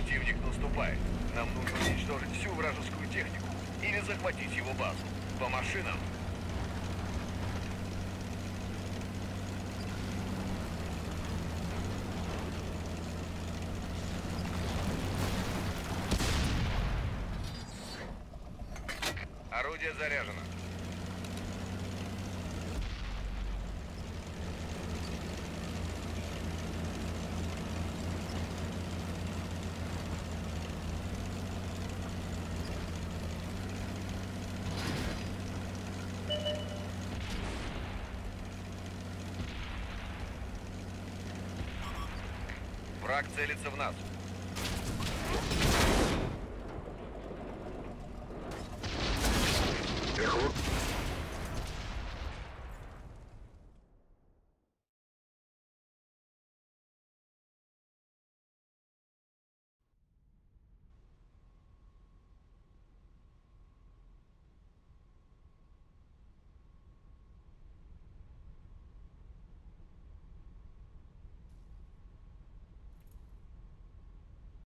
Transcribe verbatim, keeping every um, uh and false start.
Противник наступает. Нам нужно уничтожить всю вражескую технику или захватить его базу. По машинам. Орудие заряжено. Враг целится в нас. Эхо.